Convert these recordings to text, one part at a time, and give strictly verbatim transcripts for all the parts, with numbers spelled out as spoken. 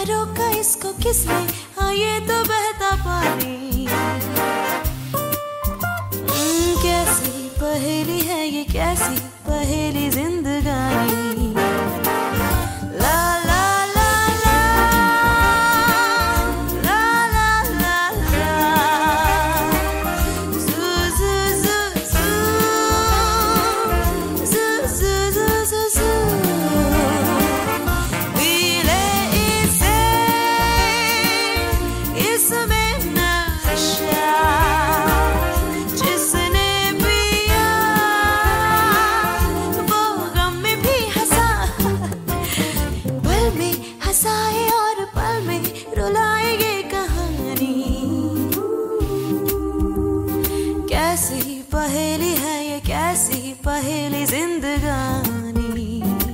रोका इसको किसने, हाँ ये तो बहता पानी। हम्म, कैसी पहेली है ये, कैसी पहेली जिंदगानी। ला ला ला ला ला ला ला ला जू जू जू जू जू जू जू जू पीले इसे इसमें नशा जिसने पिया वो गम में भी हंसा। पल में हंसाए और पल में रुलाए ये कहानी। कैसी पहेली है ये, कैसी पहेली जिंदगानी।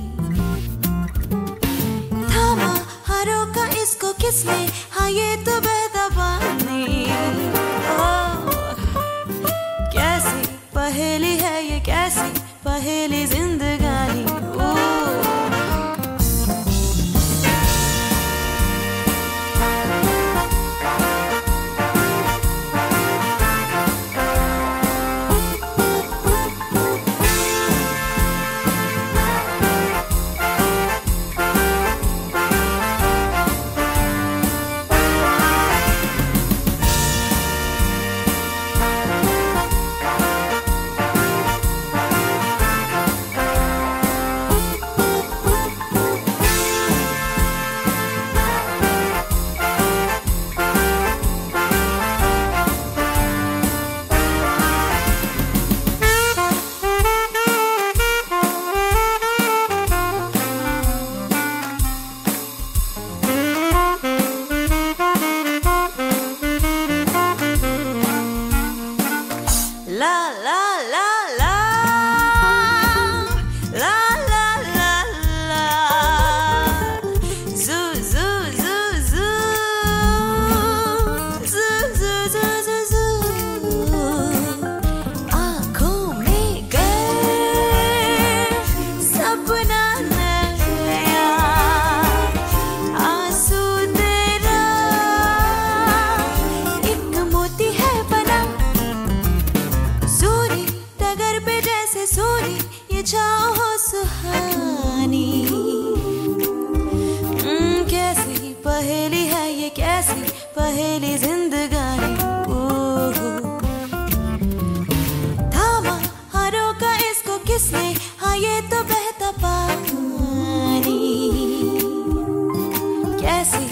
थामा हाँ रोका इसको किसने, हाँ ये तो बहता पानी। ओह, कैसी पहेली है ये, कैसी पहेली जिंदगानी। ओह La la la la la la la la zoo zoo zoo zoo zoo zoo zoo zoo zoo आँखों में गए सपना नया आंसू तेरा एक मोती है बना। सूरी टगर पे जैसे सूरी ये छाँव हो सुहानी। हम्म, कैसी पहेली है ये, कैसी पहेली जिंदगानी। ओह, थामा हाँ रोका इसको किसने, हाँ ये तो बहता पानी। कैसी